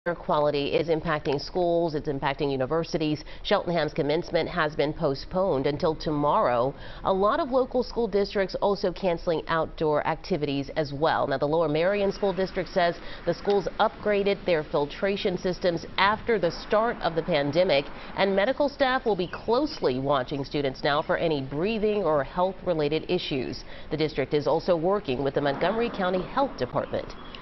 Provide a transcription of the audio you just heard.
Air quality is impacting schools, it's impacting universities. Cheltenham's commencement has been postponed until tomorrow. A lot of local school districts also canceling outdoor activities as well. Now, the Lower Merion School District says the schools upgraded their filtration systems after the start of the pandemic, and medical staff will be closely watching students now for any breathing or health-related issues. The district is also working with the Montgomery County Health Department.